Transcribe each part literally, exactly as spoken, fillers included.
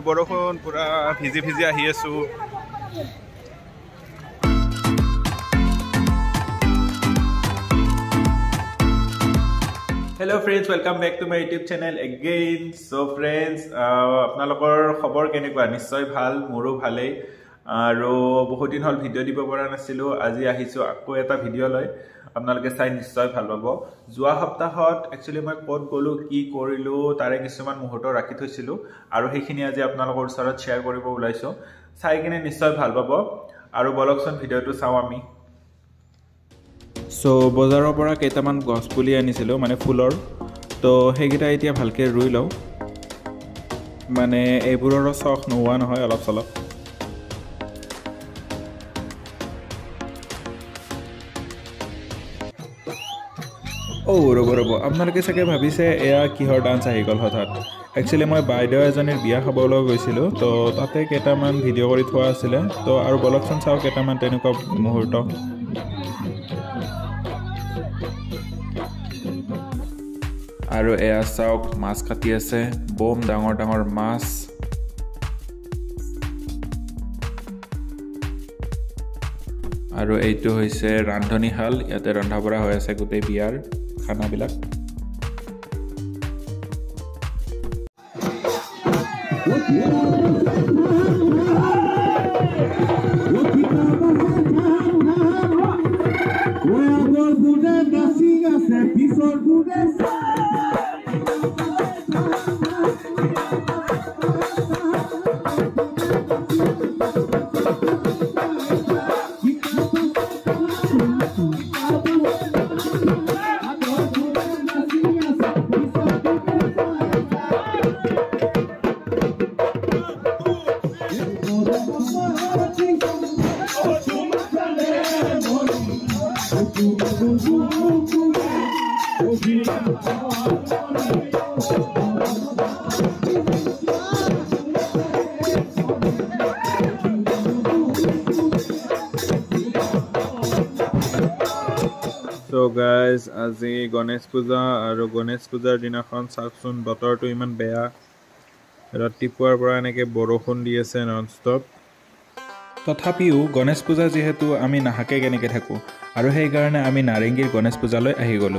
বৰষুণ পুৰা ভিজি ভিজি আহি আছো Hello friends, welcome back to my YouTube channel again. So friends, আপোনালোকৰ খবৰ কেনেকুৱা নিশ্চয় ভাল মোৰো ভালেই আৰু বহুত দিন হল ভিডিও দিব পৰা নাছিলো আজি আহিছো আকৌ এটা ভিডিও লৈ আপোনালোকে চাই নিশ্চয় ভাল পাব যোৱা সপ্তাহত একচুয়ালি মই কোড গলো কি কৰিলো তাৰে কিছুমান মুহূৰ্ত ৰাখি থৈছিলো আৰু সেইখিনি আজি আপোনালোকৰ ওচৰত শেয়াৰ কৰিব ওলাইছো চাই কিনে নিশ্চয় ভাল পাব আৰু বলকচোন ভিডিওটো চাও আমি So বজাৰৰ পৰা কেইটামান গছ পুলি আনিছিলো মানে ফুলৰ তো হেগিটা এতিয়া ভালকে ৰুই লও মানে এইবোৰৰ সখ নোৱা নহয় অলপ চলপ ও ৰব ৰব আপোনালোকে চাগে ভাবিছে এয়া কিহৰ ডান্স আহি গল হঠাৎ একচুয়ালি মই বাইদেউ এজনীৰ বিয়া খাবলৈ গৈছিলো তো তাতে কেইটামান ভিডিও কৰি থোৱা আছিল তো আৰু বলকচোন চাও কেইটামান তেনেকুৱা মুহূৰ্ত আৰু এয়া চাওক মাছ কাটি আছে বম ডাঙৰ ডাঙৰ মাছ আৰু এইটো হৈছে ৰান্ধনী হাল ইয়াতে ৰন্ধা বঢ়া হৈ আছে গোটেই বিয়াৰ খানাবিলাক So guys, আজি গণেশ পূজা আৰু গণেশ পূজাৰ দিনাখন চাকচোন বতৰটো ইমান বেয়া ৰাতিপুৱাৰ পৰা এনেকে বৰষুণ দি আছে নন ষ্টপ তথাপিও গণেশ পূজা যেহেতু আমি নাহাকে কেনেকে থাকো আৰু সেই কাৰণে আমি নাৰেঙ্গীৰ গণেশ পূজালৈ আহি গলো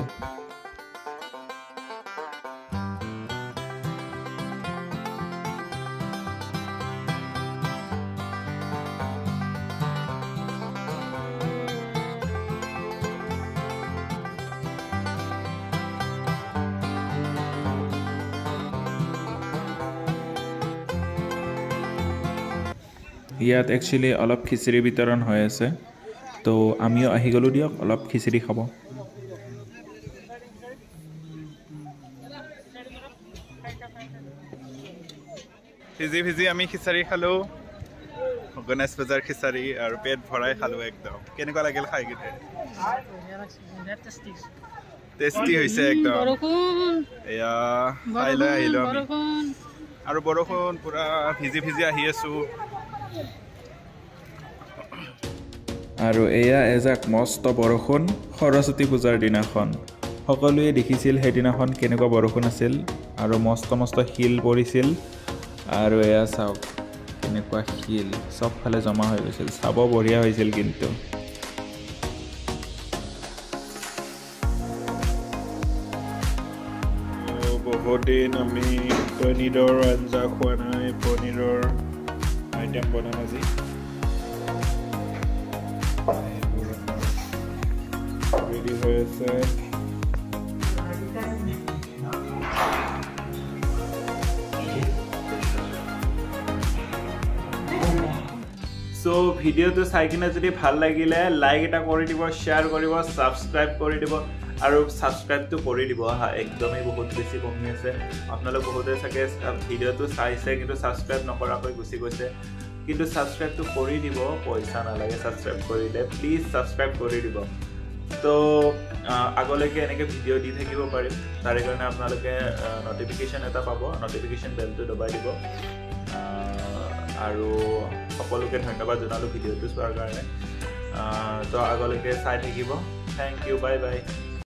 ইয়াত একচুয়ালি অলপ খিচিৰি বিতৰণ হৈ আছে তো আমিও আহি গলো দিয়ক অলপ খিচিৰি খাব ভিজি ভিজি আমি খিচিৰি খালো গণেশ পূজাৰ খিচিৰি আৰু পেট ভৰাই খালো একদম কেনেকুৱা লাগিল খাই কিনে টেষ্টি হৈছে একদম বৰষুণ এয়া খাই লৈ আহিলো আমি আৰু বৰষুণ পুৰা ভিজি ভিজি আহি আছো আৰু এয়া এজাক মস্ত বৰষুণ সৰস্বতী পূজাৰ দিনাখন সকলোৱে দেখিছিল সেইদিনাখন কেনেকুৱা বৰষুণ আছিল আৰু মস্ত মস্ত শিল পৰিছিল আৰু এয়া চাওক কেনেকুৱা শিল সবফালে জমা হৈ গৈছিল চাব বঢ়িয়া হৈছিল কিন্তু বহুত দিন আমি পনীৰৰ আঞ্জা খোৱা নাই পনীৰৰ আইটেম বনাম আজি ready হৈ আছে সো ভিডিওটো চাই কিনে যদি ভাল লাগিলে লাইক এটা কৰি দিব শেয়াৰ কৰিব সাবস্ক্ৰাইব কৰি দিব আৰু সাবস্ক্ৰাইবটো কৰি দিব হা একদমই বহুত বেছি কমি আছে আপোনালোক বহুতে চাগে ভিডিওটো চাইছে কিন্তু সাবস্ক্ৰাইব নকৰাকৈ গুচি গৈছে কিন্তু সাবস্ক্ৰাইবটো কৰি দিব পইচা নালাগে সাবস্ক্ৰাইব কৰিলে প্লিজ সাবস্ক্ৰাইব কৰি দিব তো আগলৈকে এনেকে ভিডিও দি থাকিব পাৰিম তাৰে কাৰণে আপোনালোকে নটিফিকেশন এটা পাব নটিফিকেশন বেলটো দবাই দিব আৰু সকলোকে ধন্যবাদ জনালো ভিডিওটো চোৱাৰ কাৰণে তো আগলৈকে চাই থাকিব থ্যাংক ইউ বাই বাই